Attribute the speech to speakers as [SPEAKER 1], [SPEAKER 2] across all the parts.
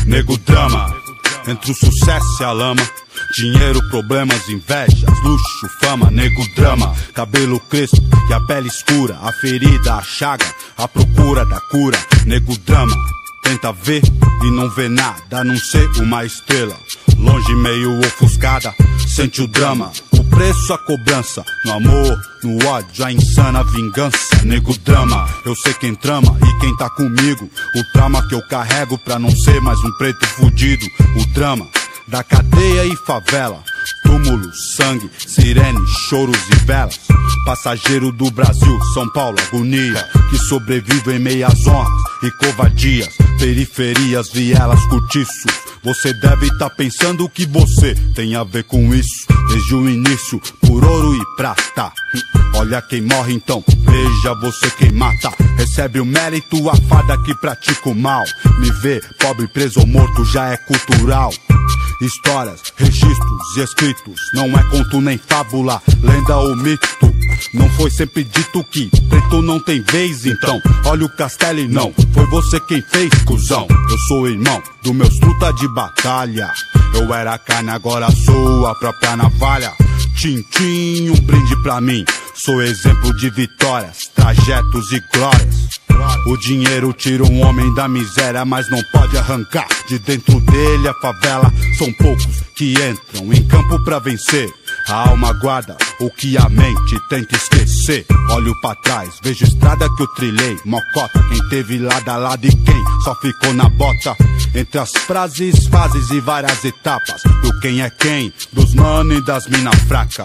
[SPEAKER 1] nego drama. Entre o sucesso e a lama, dinheiro, problemas, invejas, luxo, fama, nego drama. Cabelo crespo e a pele escura, a ferida, a chaga, a procura da cura, nego drama. Tenta ver e não vê nada, a não ser uma estrela longe, meio ofuscada, sente o drama. O preço, a cobrança, no amor, no ódio, a insana vingança, nego drama. Eu sei quem trama e quem tá comigo, o trauma que eu carrego pra não ser mais um preto fudido. O drama da cadeia e favela, túmulo, sangue, sirene, choros e velas. Passageiro do Brasil, São Paulo, agonia, que sobrevive em meias honras e covardias. Periferias, vielas, cortiços. Você deve estar pensando que você tem a ver com isso, desde o início, por ouro e prata. Olha quem morre então, veja você quem mata. Recebe o mérito a fada que pratica o mal. Me ver pobre, preso ou morto já é cultural. Histórias, registros e escritos, não é conto nem fábula, lenda ou mito. Não foi sempre dito que preto não tem vez, então olha o castelo e não foi você quem fez, cuzão. Eu sou irmão dos meus truta de batalha. Eu era carne, agora sou a própria navalha. Tintim, um brinde pra mim. Sou exemplo de vitórias, trajetos e glórias. O dinheiro tira um homem da miséria, mas não pode arrancar de dentro dele a favela. São poucos que entram em campo pra vencer. A alma guarda o que a mente tenta esquecer. Olho pra trás, vejo estrada que eu trilhei. Mocota, quem teve lado a lado e quem só ficou na bota. Entre as frases, fases e várias etapas, do quem é quem, dos mano e das mina fraca.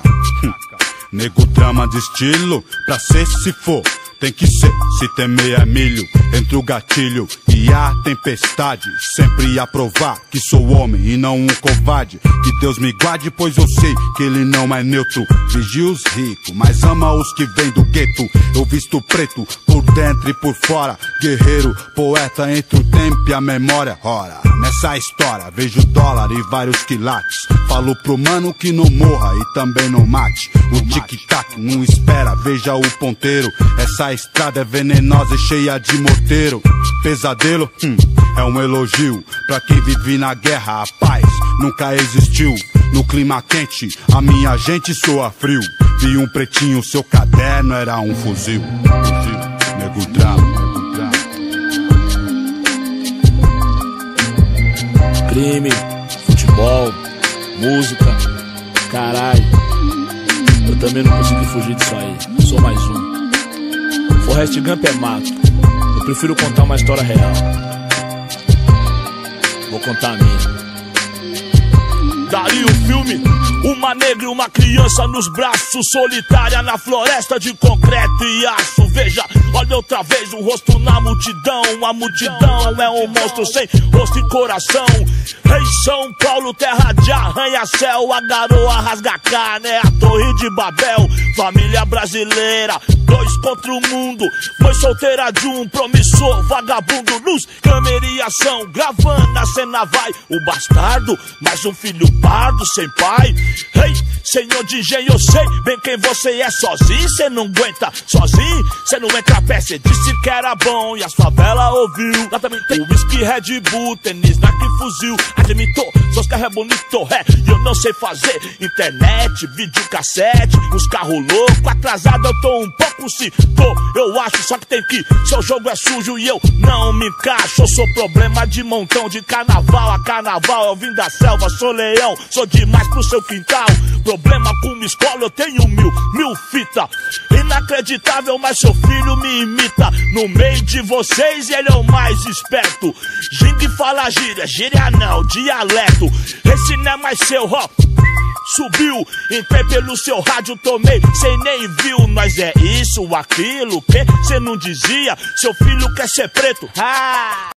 [SPEAKER 1] Nego drama de estilo, pra ser se for tem que ser, se temer é milho. Entre o gatilho e a tempestade, sempre a provar que sou homem e não um covarde. Que Deus me guarde, pois eu sei que ele não é neutro. Vigia os ricos, mas ama os que vêm do gueto. Eu visto preto, por dentro e por fora. Guerreiro, poeta entre o tempo e a memória. Ora, nessa história vejo dólar e vários quilates. Falo pro mano que não morra e também não mate. O tic-tac não espera, veja o ponteiro. Essa estrada é venenosa e cheia de morteiro. Pesadelo, é um elogio pra quem vive na guerra. A paz nunca existiu. No clima quente, a minha gente soa frio. Vi um pretinho, seu caderno era um fuzil. Nego drama.
[SPEAKER 2] Crime, futebol, música, caralho. Eu também não consegui fugir disso aí. Sou mais um. Forrest Gump é mato. Eu prefiro contar uma história real. Vou contar a minha. Daria o filme, uma negra e uma criança nos braços, solitária na floresta de concreto e aço. Veja, olha outra vez um rosto na multidão. A multidão é um monstro sem rosto e coração. Rei São Paulo, terra de arranha-céu. A garoa rasga carne, é a torre de Babel. Família brasileira, dois contra o mundo. Mãe solteira de um promissor vagabundo. Luz, câmera e ação, gravando a cena vai. O bastardo, mais um filho pardo sem pai. Ei, senhor de engenho, eu sei bem quem você é. Sozinho cê não aguenta, sozinho cê não entra a pé. Cê disse que era bom e as favelas ouviu. Lá também tem whisky, Red Bull, tênis, Nike, fuzil. Admitou, seus carros é bonito, e eu não sei fazer internet, videocassete, os carros loucos. Atrasado eu tô um pouco, se tô, eu acho. Só que tem que, seu jogo é sujo e eu não me encaixo. Eu sou problema de montão, de carnaval a carnaval. Eu vim da selva, sou leão, sou demais pro seu quintal. Problema com uma escola, eu tenho mil fita. Inacreditável, mas seu filho me imita. No meio de vocês ele é o mais esperto. Gingue fala gíria, gíria não, dialeto. Esse não é mais seu, ó. Subiu, entrei pelo seu rádio, tomei, cê nem viu. Nós é isso, aquilo, que cê não dizia. Seu filho quer ser preto,